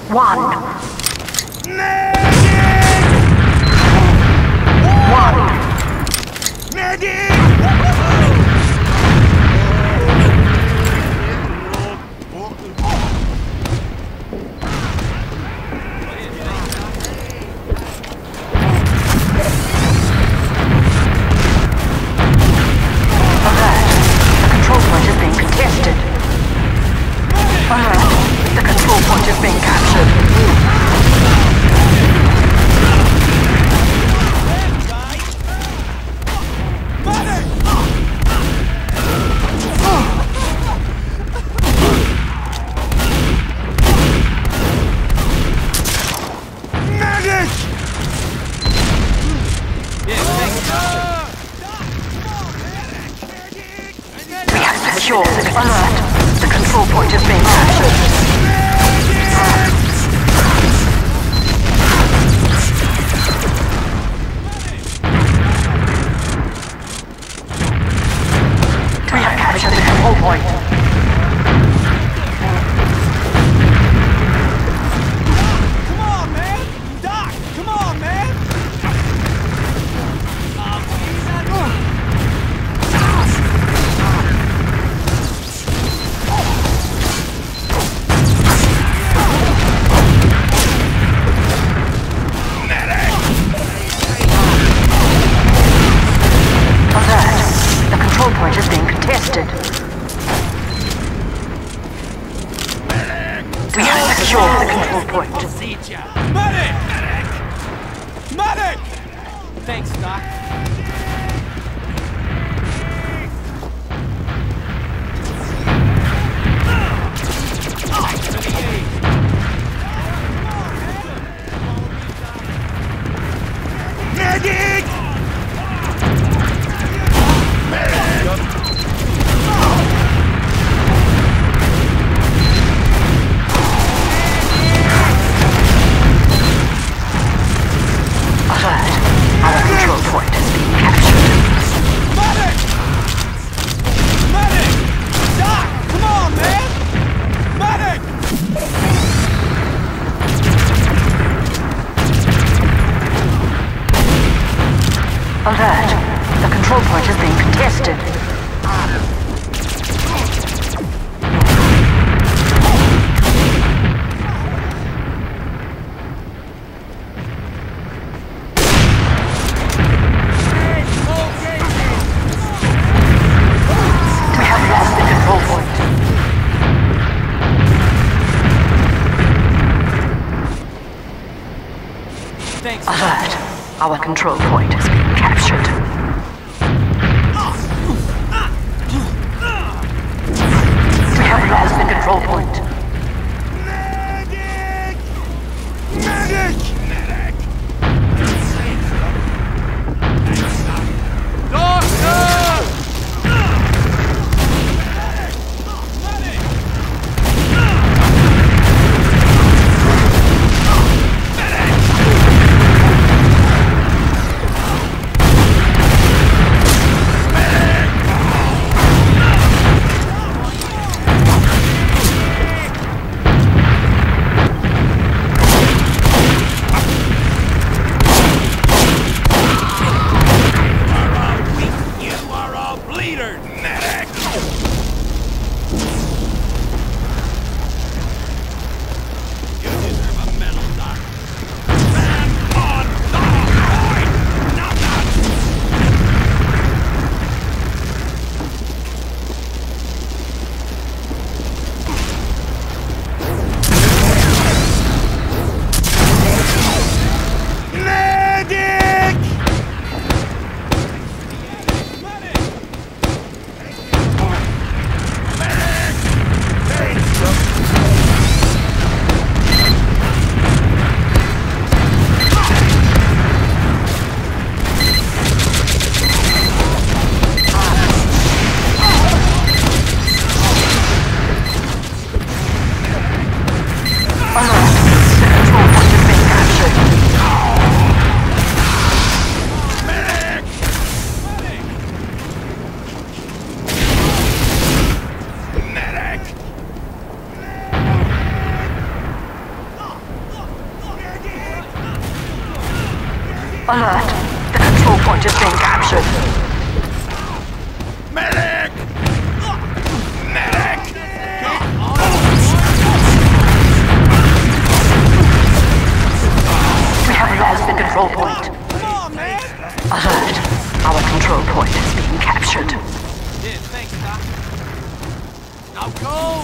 One. The control point is being captured. We have secured the alert. The control point is being captured. We have captured the control point. Come on, man! Doc, come on, man! Alert. The control point is being contested. We have secured the control point. Medic! Medic! Thanks, Doc. Medic! Alert. Our control point is being captured. Medic! Medic! Doc, come on, man! Medic! Alert. The control point is being contested. We have lost the control point. Thanks. Alert. Our control point is being captured. We have lost the control point. Medic! Alert! The control point is being captured. Medic! Medic! We have lost the control point. Come on, man! Alert! Our control point is being captured. Yeah, thanks, Doc. Now go!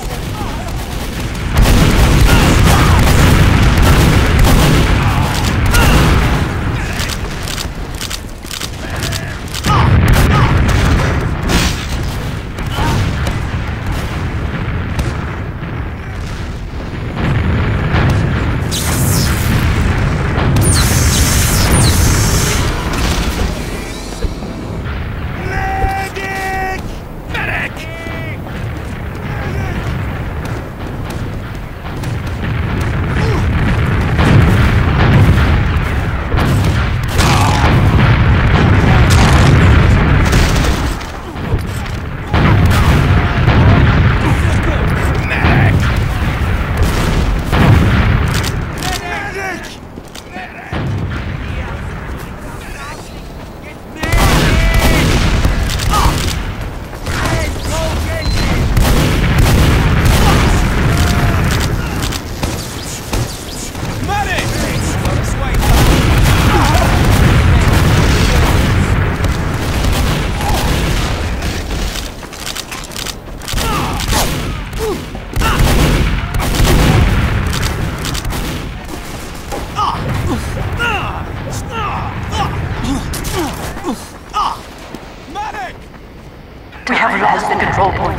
We have lost the control point.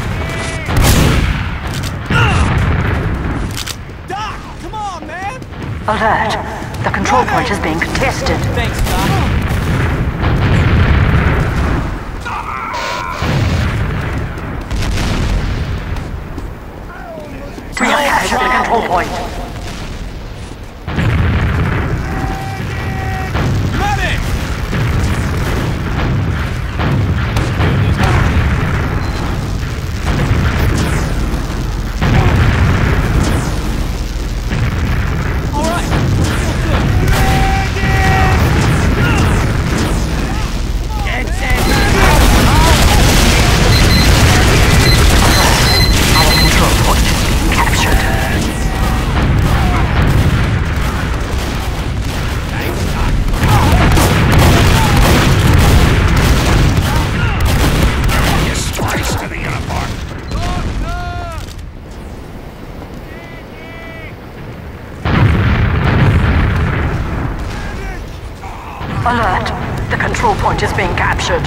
Doc, come on, man! Alert! The control point is being contested. Thanks, Doc. We have captured the control point. Medic! All right. Get set. Our control point is being captured. Alert! The control point is being captured.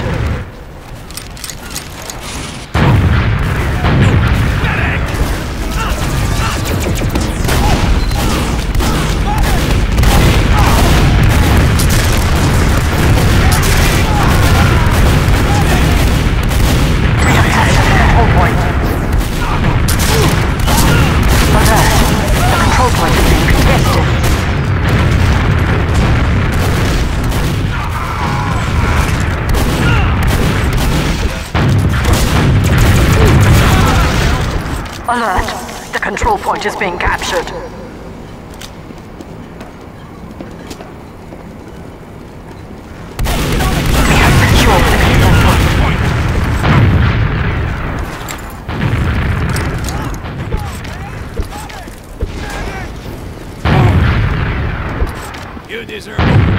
We have captured the control point. Alert! The control point is being contested. Alert! The control point is being captured. We have secured the control point. You deserve it.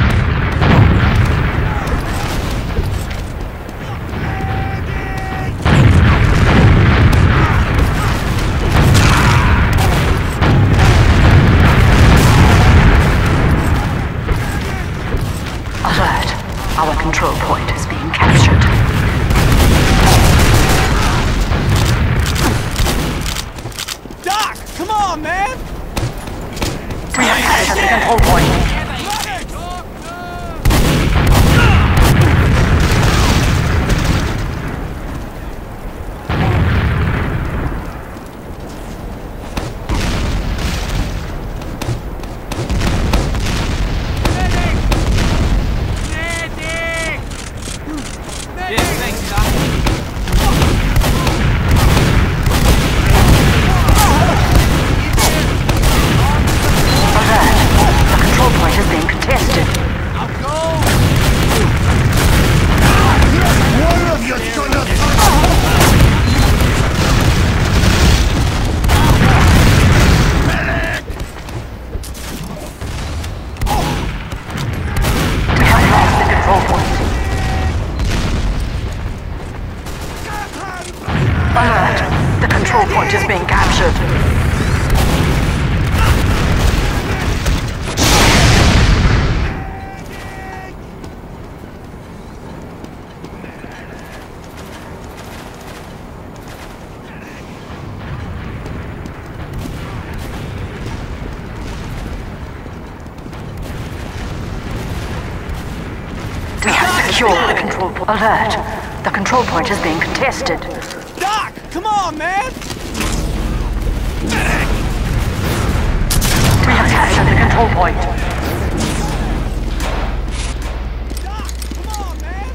Alert! Our control point is being captured. Doc, come on, man! We have captured the control point. Yeah, thanks, Doc. Alert! The control point captured. We have secured the control point. Alert! The control point is being contested. Doc, come on, man! We have captured the control point. Doc, come on, man!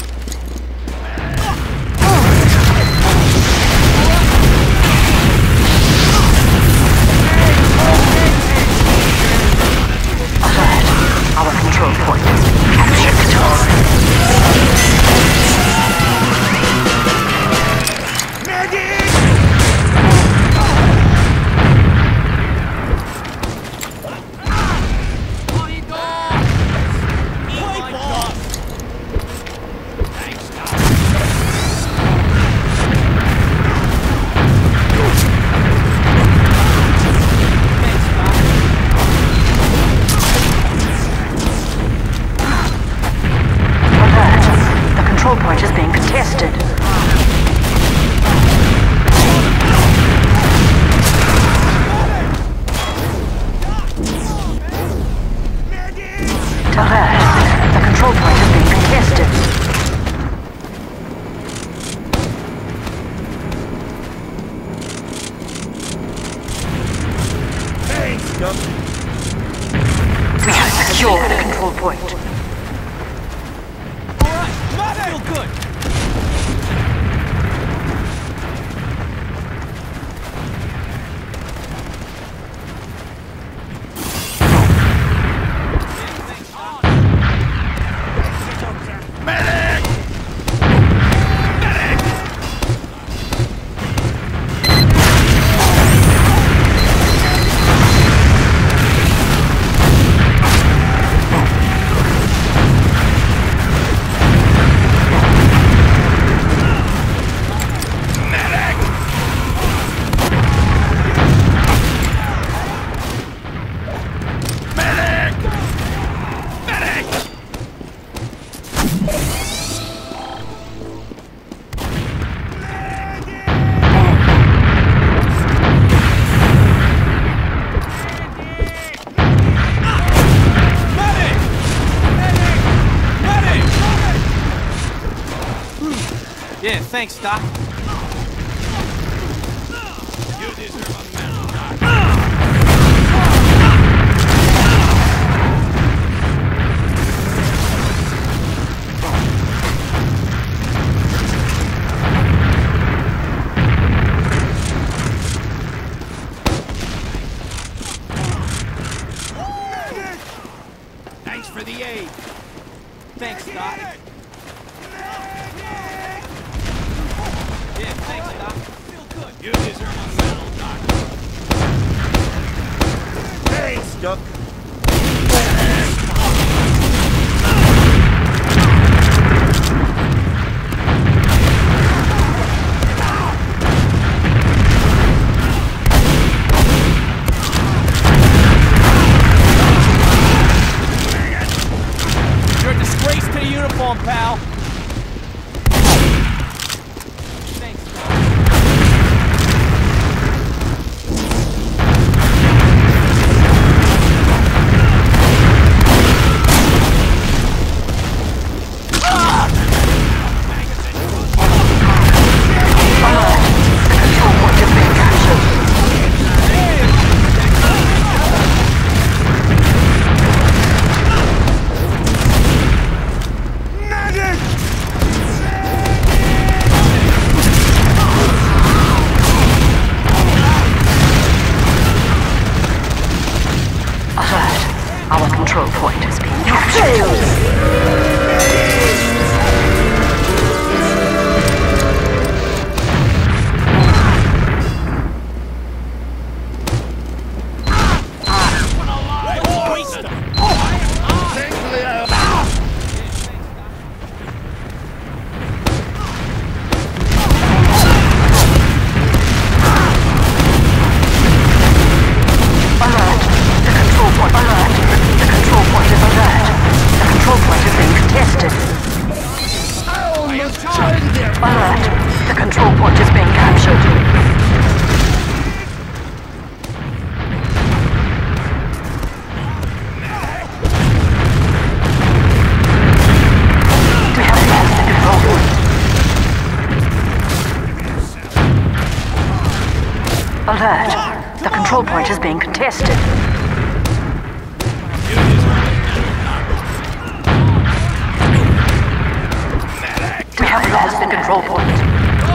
Alert! Our control point is being captured. The control point is being contested. Alert! The control point is being contested. Thanks, Doc. We have secured the control point. Alright, I feel good. Yeah, thanks, Doc. You deserve a medal, Doc. Thanks for the aid. Thanks, Doc. Yeah, thanks, Doc. Feel good. You deserve a medal, Doc. Thanks, Doc. You're a disgrace to the uniform, pal. Our control point is being captured. The control point is being contested. We have lost the control point.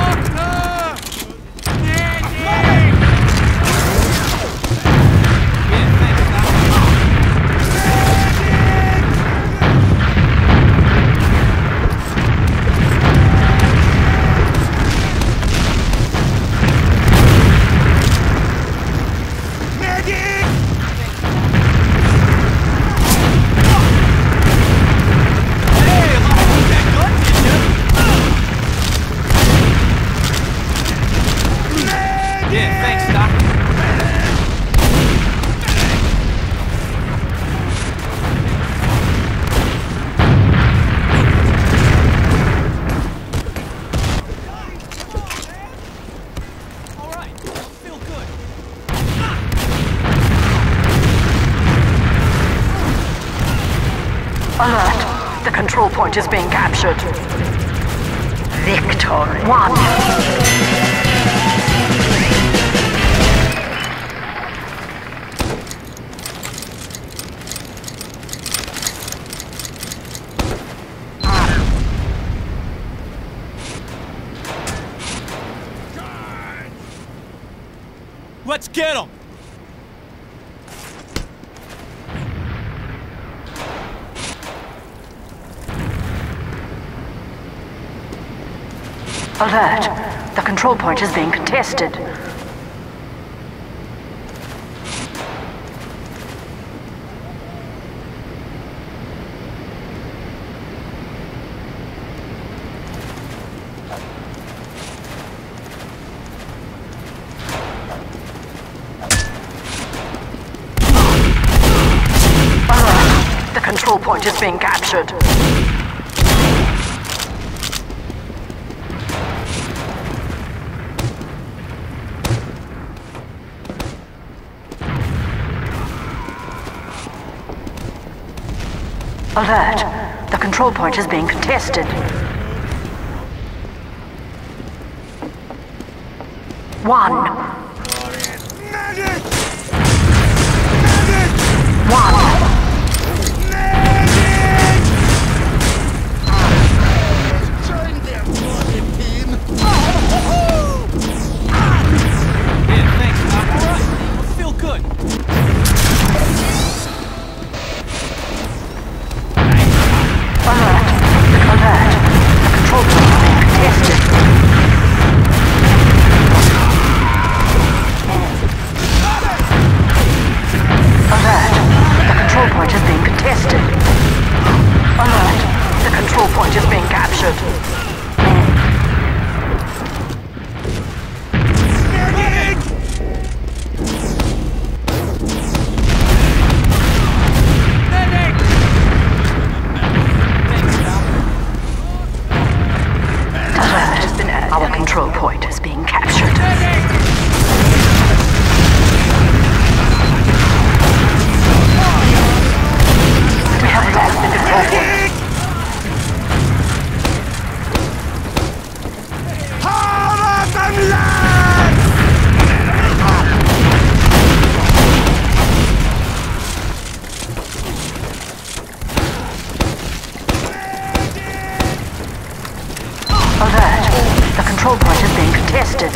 Alert! The control point is being captured. Victory. 1. Let's get him! Alert! The control point is being contested. Alert! The control point is being captured. Alert! The control point is being contested. 1. Medic! 1. Our control point is being captured. We have lost the control point. Alert! The control point is being contested.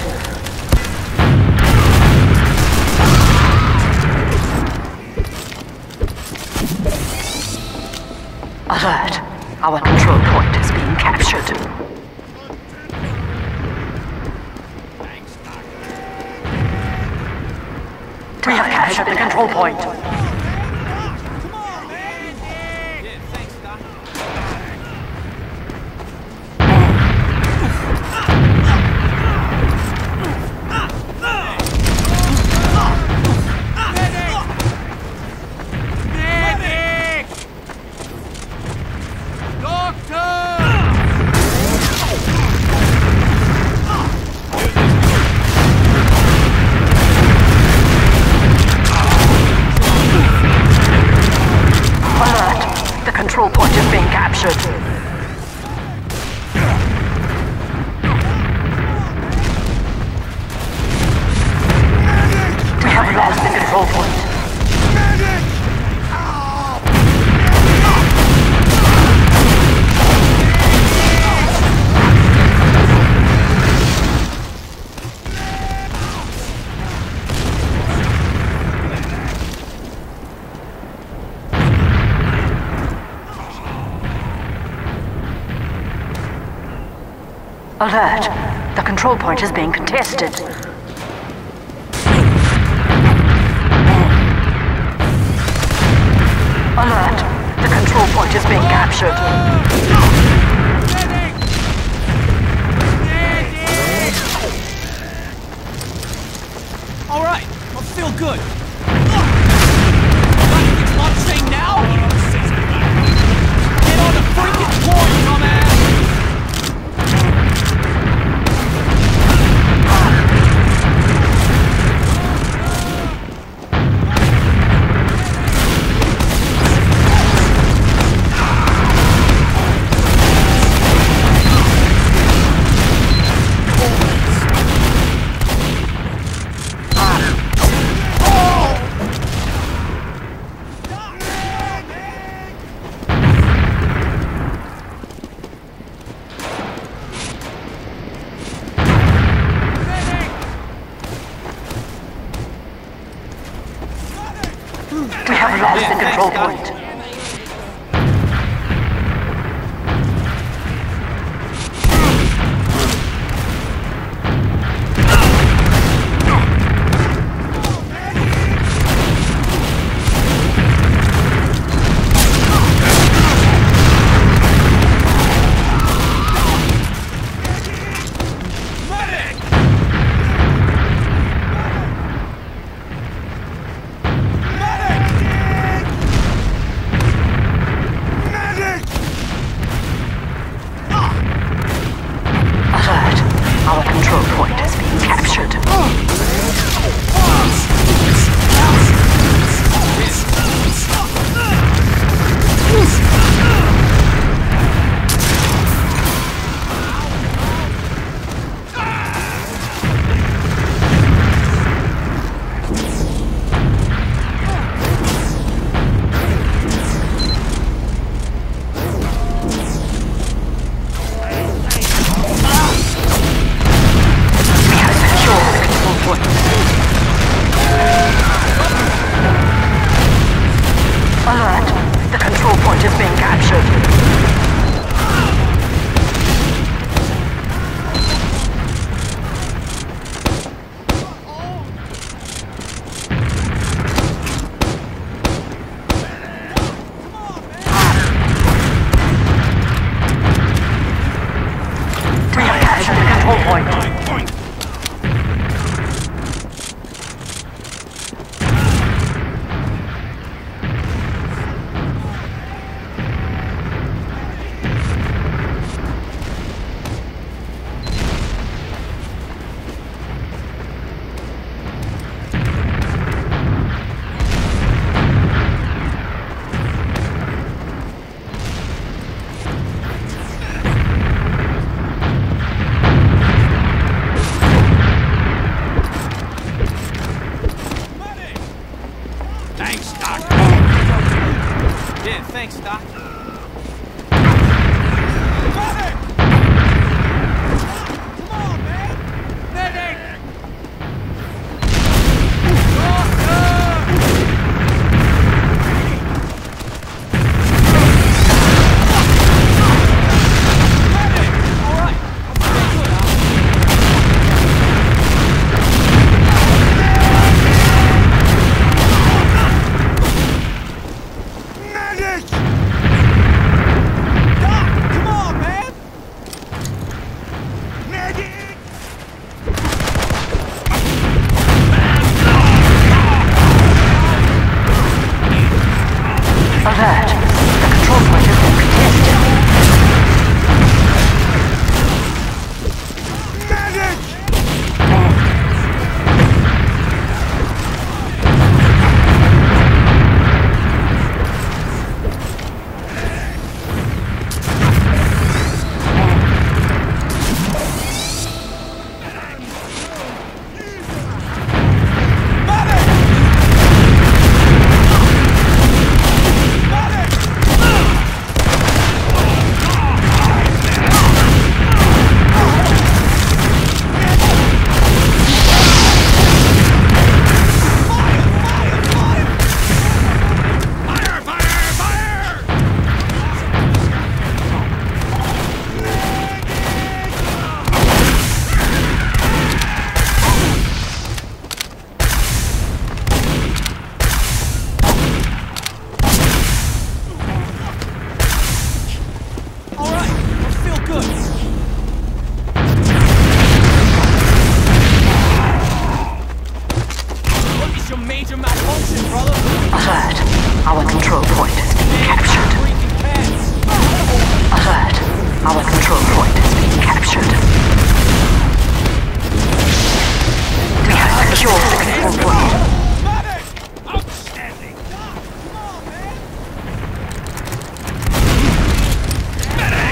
Alert! Our control point is being captured. We have captured the control point. Come on, man! Yeah, thanks, Doc. Control point is being captured. Alert! The control point is being contested. Alert! The control point is being captured. All right, I feel good. It's not saying now. Get on the freaking point, dumbass! We have lost the control point. Our control point is being captured. Alert! The control point is being captured. We have captured the control point. Thanks, Doc. Yeah, thanks, Doc. Come on, man! Medic! All right. Okay, good, Medic! That's your major malfunction, brother. Alert. Our control point is being captured. Breathing cats. Alert. Our control point is being captured. We have secured the control point. Medic! Outstanding. Come on, man. Medic!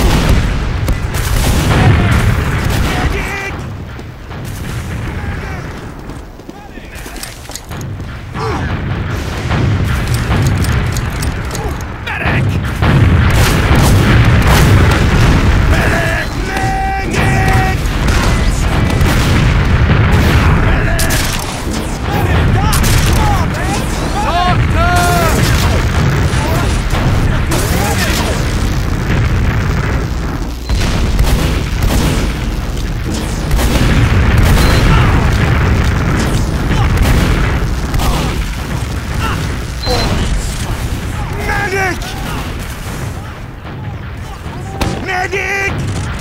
Medic!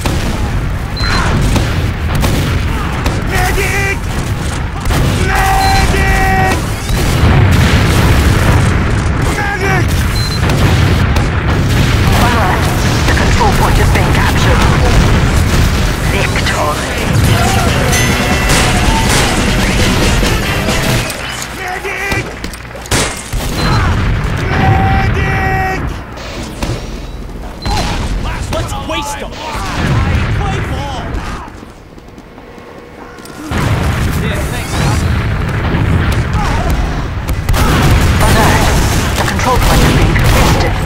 Medic! Medic! Medic! Alert. The control point is being captured. Victory. Medic! Medic! Let's waste them! Play ball! Yeah, thanks, Doc. Alert. The control point is being contested.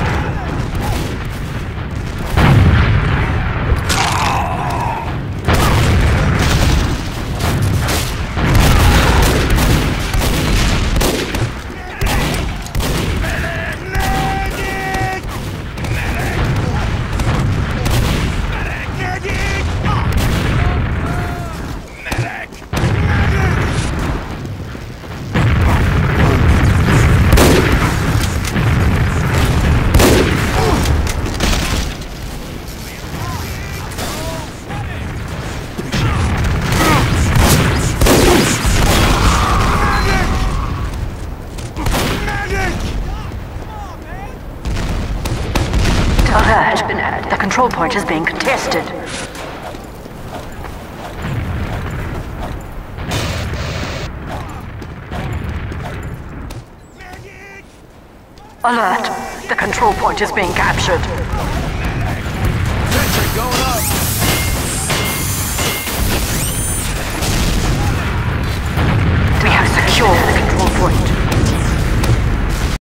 Alert. The control point is being contested. Alert. The control point is being captured. Sentry going up! We have secured the control point.